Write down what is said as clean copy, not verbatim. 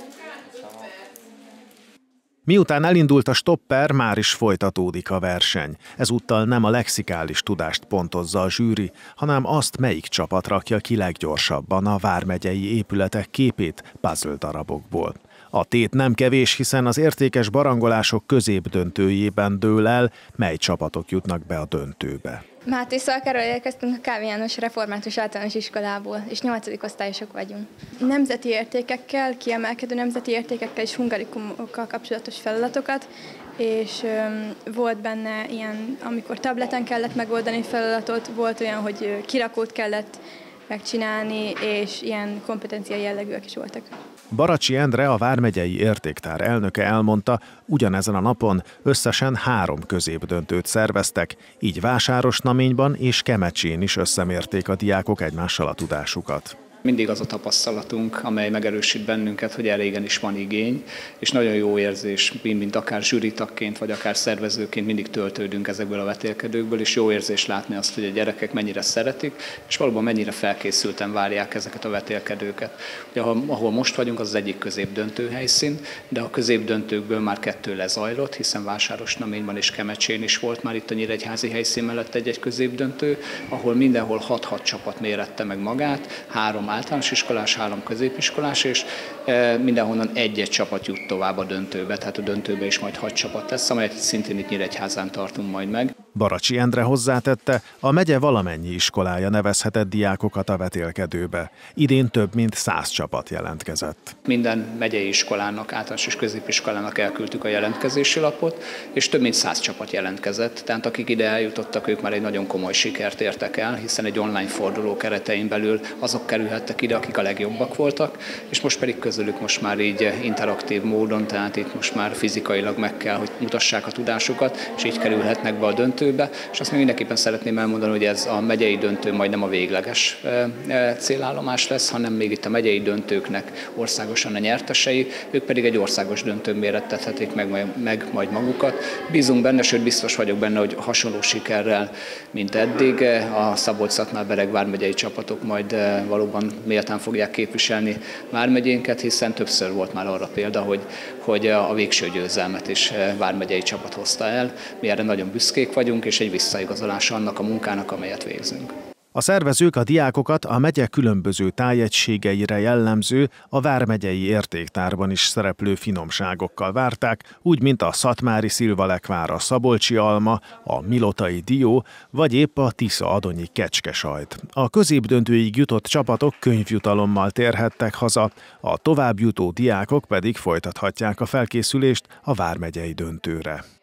Miután elindult a stopper, már is folytatódik a verseny. Ezúttal nem a lexikális tudást pontozza a zsűri, hanem azt, melyik csapat rakja ki leggyorsabban a vármegyei épületek képét puzzle darabokból. A tét nem kevés, hiszen az értékes barangolások középdöntőjében dől el, mely csapatok jutnak be a döntőbe. Máté Szalkáról érkeztünk a Kávé János Református Általános Iskolából, és 8. osztályosok vagyunk. Nemzeti értékekkel, kiemelkedő nemzeti értékekkel és hungarikumokkal kapcsolatos feladatokat, és volt benne ilyen, amikor tableten kellett megoldani feladatot, volt olyan, hogy kirakót kellett megcsinálni, és ilyen kompetencia jellegűek is voltak. Baracsi Endre, a vármegyei értéktár elnöke elmondta, ugyanezen a napon összesen 3 középdöntőt szerveztek, így Vásárosnaményban és Kemecsén is összemérték a diákok egymással a tudásukat. Mindig az a tapasztalatunk, amely megerősít bennünket, hogy erre igenis van igény, és nagyon jó érzés, mint akár zsűritagként, vagy akár szervezőként mindig töltődünk ezekből a vetélkedőkből, és jó érzés látni azt, hogy a gyerekek mennyire szeretik, és valóban mennyire felkészülten várják ezeket a vetélkedőket. Ugye, ahol most vagyunk, az az egyik középdöntő helyszín, de a középdöntőkből már 2 lezajlott, hiszen Vásárosnaményban és Kemecsén is volt már itt a nyíregyházi helyszín mellett egy középdöntő, ahol mindenhol 6-6 csapat mérette meg magát, 3 általános iskolás, 3 középiskolás, és mindenhonnan egy-egy csapat jut tovább a döntőbe, tehát a döntőbe is majd 6 csapat lesz, amelyet szintén itt Nyíregyházán tartunk majd meg. Baracsi Endre hozzátette, a megye valamennyi iskolája nevezhetett diákokat a vetélkedőbe. Idén több mint 100 csapat jelentkezett. Minden megyei iskolának, általános és középiskolának elküldtük a jelentkezési lapot, és több mint 100 csapat jelentkezett. Tehát akik ide eljutottak, ők már egy nagyon komoly sikert értek el, hiszen egy online forduló keretein belül azok kerülhettek ide, akik a legjobbak voltak, és most pedig közülük most már így interaktív módon, tehát itt most már fizikailag meg kell, hogy mutassák a tudásukat, és így kerülhetnek be a döntőbe. És azt még mindenképpen szeretném elmondani, hogy ez a megyei döntő majd nem a végleges célállomás lesz, hanem még itt a megyei döntőknek országosan a nyertesei, ők pedig egy országos döntőn mérettethetik meg majd magukat. Bízunk benne, sőt biztos vagyok benne, hogy hasonló sikerrel, mint eddig, a Szabolcs-Szatmár-Bereg vármegyei csapatok majd valóban méltán fogják képviselni vármegyénket, hiszen többször volt már arra példa, hogy a végső győzelmet is vármegyei csapat hozta el. Mi erre nagyon büszkék vagyunk, és egy visszaigazolás annak a munkának, amelyet végzünk. A szervezők a diákokat a megye különböző tájegységeire jellemző, a vármegyei értéktárban is szereplő finomságokkal várták, úgy, mint a szatmári szilvalekvár, a szabolcsi alma, a milotai dió, vagy épp a tisza-adonyi kecskesajt. A középdöntőig jutott csapatok könyvjutalommal térhettek haza, a továbbjutó diákok pedig folytathatják a felkészülést a vármegyei döntőre.